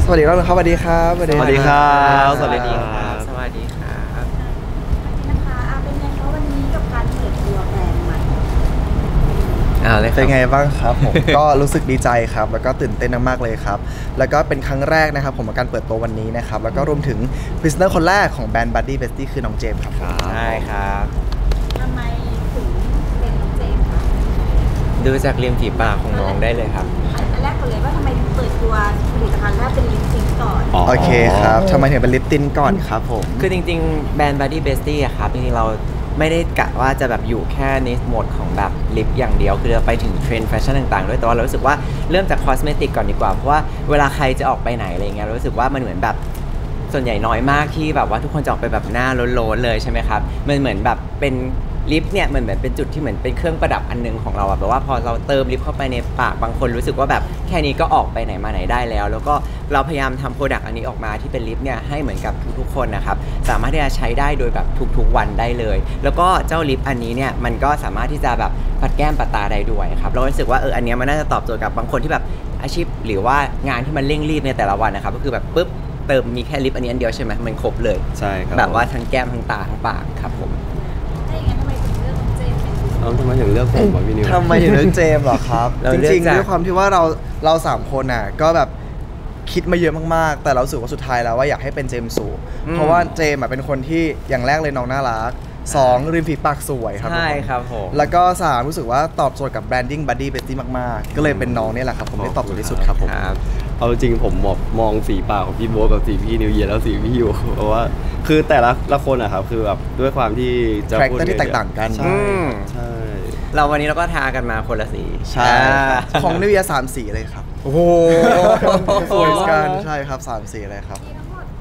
วัสดีครับสวัสดีครับสวัสดีครับสวัสดีครับสวัสดีครับนะคะเป็นไงคะวันนี้กับการเปิดตัวแบรนด์ใหม่เลยเป็นไงบ้างครับผม ก็รู้สึกดีใจครับแล้วก็ตื่นเต้นมากๆเลยครับแล้วก็เป็นครั้งแรกนะครับผมกับการเปิดตัววันนี้นะครับแล้วก็รวมถึงพรีเซนเตอร์คนแรกของแบรนด์ Buddy Bestie คือน้องเจมส์ครับใช่ครับทำไมถึงเป็นน้องเจมส์คะดูจากริมฝีปากของน้องได้เลยครับอันแรกก่อนเลยว่าทำไมถึงเปิดตัวผลิตภัณฑ์แรกเป็นลิปซิงค์ก่อนโอเคครับทำไมถึงเป็นลิปตินก่อนครับผมคือจริงๆแบรนด์ Buddy Bestie อะครับจริงๆเราไม่ได้กะว่าจะแบบอยู่แค่ในโหมดของแบบลิปอย่างเดียวคือเราไปถึงเทรนด์แฟชั่นต่างๆด้วยแต่ว่าเรารู้สึกว่าเริ่มจากคอสเมติกก่อนดีกว่าเพราะว่าเวลาใครจะออกไปไหนอะไรเงี้ยเรารู้สึกว่ามันเหมือนแบบส่วนใหญ่น้อยมากที่แบบว่าทุกคนจะออกไปแบบหน้าโล้นๆเลยใช่ไหมครับมันเหมือนแบบเป็นลิปเนี่ยเหมือนเป็นจุดที่เหมือนเป็นเครื่องประดับอันนึงของเราอะแบบว่าพอเราเติมลิปเข้าไปในปากบางคนรู้สึกว่าแบบแค่นี้ก็ออกไปไหนมาไหนได้แล้วก็เราพยายามทำโปรดักต์อันนี้ออกมาที่เป็นลิปเนี่ยให้เหมือนกับทุกๆคนนะครับสามารถที่จะใช้ได้โดยแบบทุกๆวันได้เลยแล้วก็เจ้าลิปอันนี้เนี่ยมันก็สามารถที่จะแบบปัดแก้มปัดตาได้ด้วยครับเรารู้สึกว่าอันนี้มันน่าจะตอบโจทย์กับบางคนที่แบบอาชีพหรือว่างานที่มันเร่งรีบในแต่ละวันนะครับก็คือแบบปุ๊บเติมมีแค่ลิปอันนี้อันเดียวใช่ไหมมันครบเลยใช่ครับแบบว่าทั้งแก้มทั้งตาทั้งปากครับผมถ้าอย่างนั้นทำไมถึงเลือกน้องเจมส์เป็นทำไมถึงเลือกผมวะพี่นิวทำไมถึงเลือกเจมส์เหรอครับจริงๆด้วยความที่ว่าเราสามคนน่ะก็แบบคิดมาเยอะมากๆแต่เราสึกว่าสุดท้ายแล้วว่าอยากให้เป็นเจมส์สูเพราะว่าเจมส์เป็นคนที่อย่างแรกเลยน้องน่ารัก2ริมฝีปากสวยครับใช่ครับผมแล้วก็3รู้สึกว่าตอบโจทย์กับแบรนดิ้ง Buddy Bestie มากๆก็เลยเป็นน้องนี่แหละครับผมได้ตอบโจทย์ที่สุดครับผมเอาจริงผมมองสีปากของพี่โบ๊ทกับสีพี่นิวเยียร์แล้วสีพี่อยู่เพราะว่าคือแต่ละคนอะครับคือแบบด้วยความที่จะพูดที่แตกต่างกันใช่เราวันนี้เราก็ทากันมาคนละสีใช่ของนิวเยียร์3สีเลยครับโอ้โหสวยกันใช่ครับ3สีเลยครับ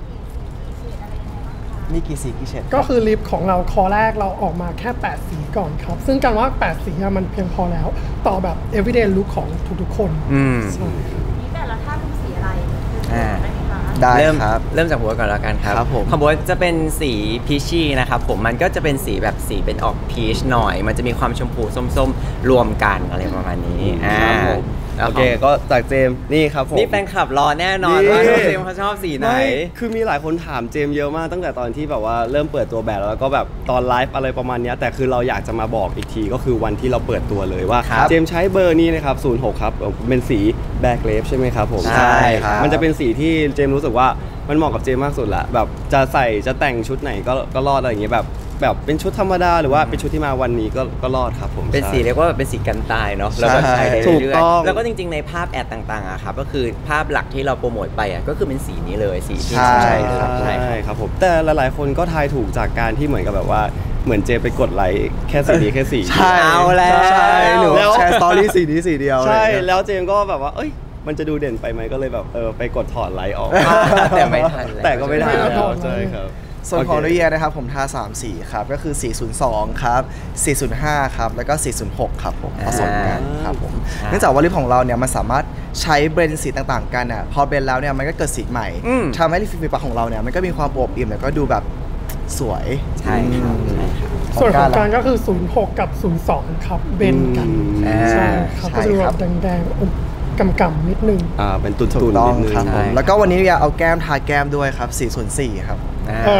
มีกี่สีกี่เฉดก็คือลิปของเราคอแรกเราออกมาแค่8สีก่อนครับซึ่งการว่า8สีมันเพียงพอแล้วต่อแบบ everyday look ของทุกๆคนใช่นี่แต่ละท่าเป็นสีอะไรได้ครับเริ่มจากหัวก่อนแล้วกันครับของบัวจะเป็นสีพีชี่นะครับผมมันก็จะเป็นสีแบบสีเป็นออกพีชหน่อยมันจะมีความชมพูส้มๆรวมกันอะไรประมาณนี้โอเคก็จากเจมนี่ครับผมนี่แฟนคลับรอแน่นอนว่าเจมเขาชอบสีไหนคือมีหลายคนถามเจมเยอะมากตั้งแต่ตอนที่แบบว่าเริ่มเปิดตัวแบบแล้วก็แบบตอนไลฟ์อะไรประมาณนี้แต่คือเราอยากจะมาบอกอีกทีก็คือวันที่เราเปิดตัวเลยว่าเจมใช้เบอร์นี้นะครับ06ครับเป็นสีแบล็คเลฟใช่ไหมครับผมใช่ครับมันจะเป็นสีที่เจมรู้สึกว่ามันเหมาะกับเจมมากสุดละแบบจะใส่จะแต่งชุดไหนก็รอดอะไรอย่างเงี้ยแบบเป็นชุดธรรมดาหรือว่าเป็นชุดที่มาวันนี้ก็รอดครับผมเป็นสีเรียกว่าเป็นสีกันตายเนาะแล้วก็ใช้ได้เรื่อยๆแล้วก็จริงๆในภาพแอดต่างๆอะครับก็คือภาพหลักที่เราโปรโมทไปอะก็คือเป็นสีนี้เลยสีที่ใช่ครับผมแต่หลายๆคนก็ทายถูกจากการที่เหมือนกับแบบว่าเหมือนเจไปกดไลค์แค่สีนี้แค่สีใช่เอาแล้วใช่หนูแชร์สตอรี่สีนี้สีเดียวใช่แล้วเจมก็แบบว่าเอ้ยมันจะดูเด่นไปไหมก็เลยแบบไปกดถอดไลค์ออกแต่ไม่ทันแต่ก็ไม่ทันแล้วใช่ครับส่วนของนิวเยียร์นะครับผมทา3สีครับก็คือ402ครับ405ครับแล้วก็406ครับผมผสมกันครับผมเนื่องจากว่าลิปของเราเนี่ยมันสามารถใช้เบรนด์สีต่างๆกันอ่ะพอเบรนด์แล้วเนี่ยมันก็เกิดสีใหม่ทำให้ลิปฝีปากของเราเนี่ยมันก็มีความอวบอิ่มแล้วก็ดูแบบสวยใช่ครับส่วนของการก็คือ06กับ02ครับเบนกันใช่ครับก็จะแบบแดงๆกำๆนิดนึงเป็นตุ่นๆนิดนึงครับผมแล้วก็วันนี้อยากเอาแก้มทาแก้มด้วยครับ404ครับ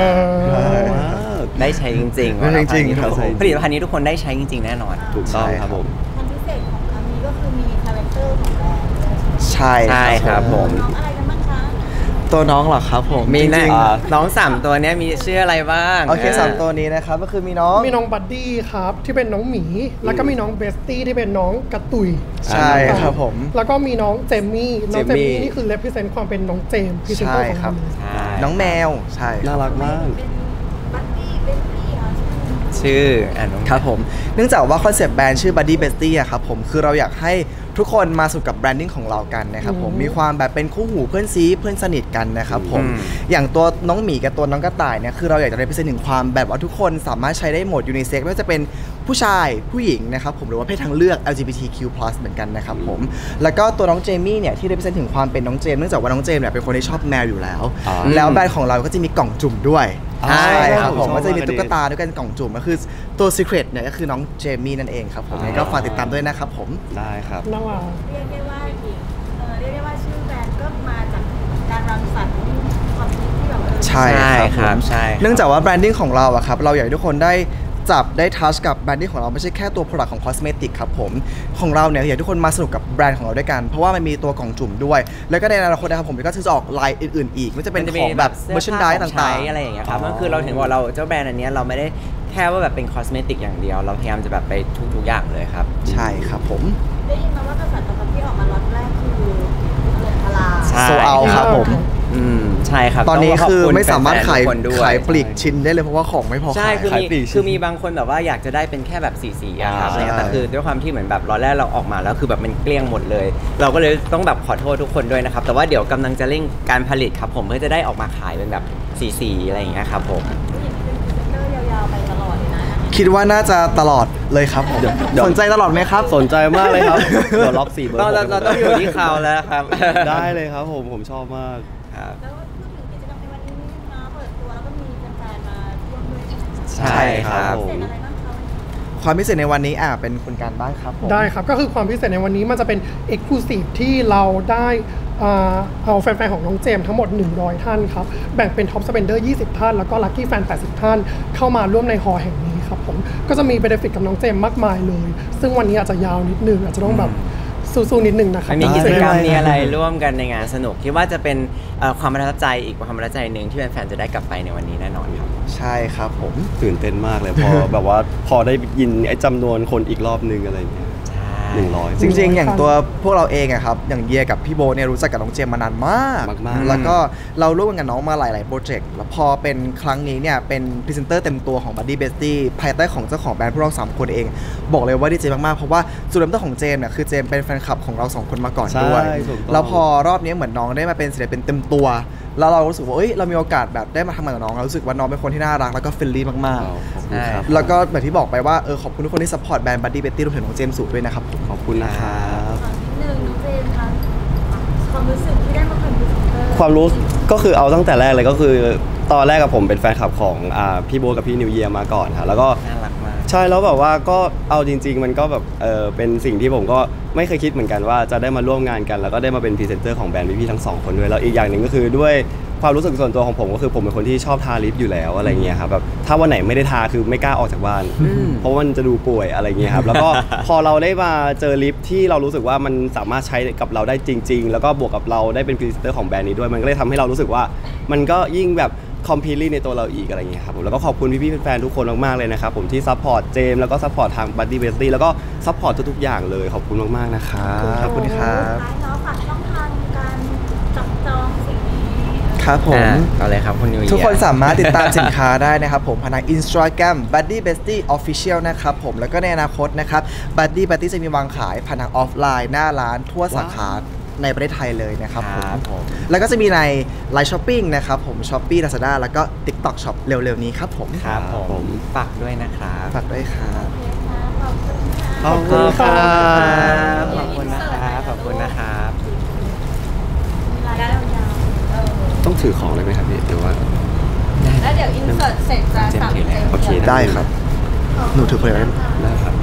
ได้ใช้จริงๆจริงๆครับผลิตภัณฑ์นี้ทุกคนได้ใช้จริงๆแน่นอนถูกต้องครับผมความพิเศษของครั้งนี้ก็คือมีคาแรคเตอร์ของแบรนด์ใช่ครับผมน้องอะไรกันบ้างคะตัวน้องเหรอครับผมมีน้อง3ตัวนี้มีชื่ออะไรบ้างโอเค3ตัวนี้นะครับก็คือมีน้องบัดดี้ครับที่เป็นน้องหมีแล้วก็มีน้องเบสตี้ที่เป็นน้องกระตุยใช่ครับผมแล้วก็มีน้องเจมมี่นี่คือ represent ความเป็นน้องเจมพรีเซนเตอร์ของเราน้องแมวใช่น่ารักมากชื่อครับผมเนื่องจากว่าคอนเซปต์แบรนด์ชื่อ Buddy Bestie อะครับผมคือเราอยากให้ทุกคนมาสู่กับแบรนดิ้งของเรากันนะครับผมมีความแบบเป็นคู่หูเพื่อนซีเพื่อนสนิทกันนะครับผมอย่างตัวน้องหมีกับตัวน้องกระต่ายเนี่ยคือเราอยากจะได้เป็นถึงความแบบว่าทุกคนสามารถใช้ได้หมดยูนิเซ็กไม่ว่าจะเป็นผู้ชายผู้หญิงนะครับผมหรือว่าเพศทางเลือก LGBTQ+ เหมือนกันนะครับผมแล้วก็ตัวน้องเจมี่เนี่ยที่ได้เป็นถึงความเป็นน้องเจมเนื่องจากว่าน้องเจมเนี่ยเป็นคนที่ชอบแมวอยู่แล้วแล้วแบรนด์ของเราก็จะมีกล่องจุ่มด้วยใช่ครับผมก็จะมีตุ๊กตาด้วยกันกล่องจุ่มก็คือตัว Secret เนี่ยก็คือน้องเจมี่นั่นเองครับผมก็ฝากติดตามด้วยนะครับผมได้ครับน่ารักเรียกได้ว่าชื่อแบรนด์ก็มาจากการการรังสรรค์ความคิดที่แบบใช่ครับใช่เนื่องจากว่าแบรนดิ้งของเราอะครับเราอยากให้ทุกคนได้จับได้ทัชกับแบรนดิ้งของเราไม่ใช่แค่ตัว Product ของ Cosmetic ครับผมของเราเนี่ยอยากให้ทุกคนมาสนุกกับแบรนด์ของเราด้วยกันเพราะว่ามันมีตัวกล่องจุ่มด้วยแล้วก็ในอนาคตนะครับผมก็จะออกไลน์อื่นๆอีกไม่ว่าจะเป็นของแบบ merchandise ต่างๆอะไรอย่างเงี้ยครับก็คือเราถึงบอกเราเจ้าแบรนด์อันเนี้ยเราไม่ได้แค่ว่าแบบเป็นคอสเมติกอย่างเดียวเราพยายามจะแบบไปทุกอย่างเลยครับใช่ครับผมได้ยินมาว่ากระแสตอบรับที่ออกมาล็อตแรกคือถล่มทลายโซเอาครับผมใช่ครับตอนนี้คือไม่สามารถขายด้วยปลีกชิ้นได้เลยเพราะว่าของไม่พอใช่ขายคือมีบางคนแบบว่าอยากจะได้เป็นแค่แบบสีๆอะครับอะไรเงี้ยแต่คือด้วยความที่เหมือนแบบล็อตแรกเราออกมาแล้วคือแบบมันเกลี้ยงหมดเลย เราก็เลยต้องแบบขอโทษทุกคนด้วยนะครับแต่ว่าเดี๋ยวกำลังจะเร่งการผลิตครับผมเพื่อจะได้ออกมาขายเป็นแบบสีๆอะไรอย่างเงี้ยครับผมผู้หญิงเป็นพรีเซนเตอร์ยาวๆไปตลอดเลยนะคิดว่าน่าจะตลอดเลยครับผมสนใจตลอดไหมครับสนใจมากเลยครับเดี๋ยวล็อก4เบอร์เราต้องอยู่ที่เขาแล้วครับได้เลยครับผมชอบมากครับแล้วพูดถึงกิจกรรมในวันนี้นะเปิดตัวแล้วก็มีแฟนๆมาร่วมด้วยใช่ครับพิเศษอะไรบ้างคะความพิเศษในวันนี้เป็นคุณการบ้างครับผมได้ครับก็คือความพิเศษในวันนี้มันจะเป็น Exclusive ที่เราได้เอาแฟนๆของน้องเจมส์ทั้งหมด100ท่านครับแบ่งเป็น Top Spender 20ท่านแล้วก็ Lucky Fan 80ท่านเข้ามาร่วมในฮอลล์แห่งนี้ครับผมก็จะมีเบเนฟิตกับน้องเจมส์มากมายเลยซึ่งวันนี้อาจจะยาวนิดนึงอาจจะต้องแบบสู้ๆนิดนึงนะครับมีกิจกรรมมีอะไรร่วมกันในงานสนุกคิดว่าจะเป็นความประทับใจอีกความประทับใจหนึ่งที่แฟนๆจะได้กลับไปในวันนี้แน่นอนครับใช่ครับผมตื่นเต้นมากเลยพอ แบบว่าพอได้ยินไอ้จำนวนคนอีกรอบนึงอะไรอย่างเงี้ย100 จริงๆอย่างตัวพวกเราเองอะครับอย่างเยียกับพี่โบเนี่ยรู้จักกับน้องเจมมานานมากแล้วก็เราร่วมกันกับน้องมาหลายๆโปรเจกต์แล้วพอเป็นครั้งนี้เนี่ยเป็นพรีเซนเตอร์เต็มตัวของ Buddy Bestie ภายใต้ของเจ้าของแบรนด์พวกเรา3คนเองบอกเลยว่าดีใจมากๆเพราะว่าจุดเริ่มต้นของเจมเนี่ยคือเจมเป็นแฟนคลับของเรา2คนมาก่อนด้วยแล้วพอรอบนี้เหมือนน้องได้มาเป็นศิลปินเต็มตัวแล้วเรารู้สึกว่าเรามีโอกาสแบบได้มาทำงานกับน้องเรารู้สึกว่าน้องเป็นคนที่น่ารักแล้วก็เฟรนลี่มากๆแล้วก็แบบที่บอกไปว่าขอบคุณทุกคนที่ซัพพอร์ตแบรนด์ Buddy Bestie รวมถึงน้องเจมส์สุด้วยนะครับขอบคุณนะครับนิดนึงน้องเจมส์คะความรู้สึกที่ได้มาเป็นพรีเซนเตอร์ความรู้ก็คือเอาตั้งแต่แรกเลยก็คือตอนแรกกับผมเป็นแฟนคลับของพี่โบกับพี่นิวเยียร์มาก่อนค่ะแล้วก็น่ารักมากใช่แล้วแบบว่าก็เอาจริงๆมันก็แบบเป็นสิ่งที่ผมก็ไม่เคยคิดเหมือนกันว่าจะได้มาร่วมงานกันแล้วก็ได้มาเป็นพรีเซนเตอร์ของแบรนด์พี่ๆทั้ง2คนด้วยแล้วอีกอย่างหนึ่งก็คือด้วยความรู้สึกส่วนตัวของผมก็คือผมเป็นคนที่ชอบทาลิปอยู่แล้วอะไรเงี้ยครับแบบถ้าวันไหนไม่ได้ทาคือไม่กล้าออกจากบ้านเพราะมันจะดูป่วยอะไรเงี้ยครับแล้วก็พอเราได้มาเจอลิปที่เรารู้สึกว่ามันสามารถใช้กับเราได้จริงๆแล้วก็บวกกับเราได้เป็นพรีเซนเตอร์ของแบรนด์นี้ด้วยมันก็เลยทำให้เรารู้สึกว่ามันก็ยิ่งแบบคอมพลีทในตัวเราอีกอะไรเงี้ยครับผมแล้วก็ขอบคุณพี่ๆแฟนๆทุกคนมากๆเลยนะครับผมที่ซัพพอร์ตเจมแล้วก็ซัพพอร์ตทาง Buddy Bestie แล้วก็ซัพพอร์ตทุกๆอย่างเลยขอบคุณมากๆนะครับขอบคุณครับแล้วฝากช่องทางการจับจองสิ่งนี้ครับผมเอาเลยครับคุณนิวเยียร์ทุกคนสามารถติดตามสินค้าได้นะครับผมผ่านทาง Instagram Buddy Bestie Official นะครับผมแล้วก็ในอนาคตนะครับ Buddy Bestie จะมีวางขายผ่านทางออฟไลน์หน้าร้านทั่วสาขาในประเทศไทยเลยนะครับผมแล้วก็จะมีใน Line Shopping นะครับผม Shopee Lazada แล้วก็ TikTok Shop เร็วๆนี้ครับผมครับผมฝากด้วยนะครับฝากด้วยครับขอบคุณครับขอบคุณนะครับขอบคุณนะครับต้องถือของเลยไหมครับพี่หรือว่าแล้วเดี๋ยวอินเสิร์ตเสร็จจะสั่งโอเคได้ครับหนูถือไปเลยได้ครับ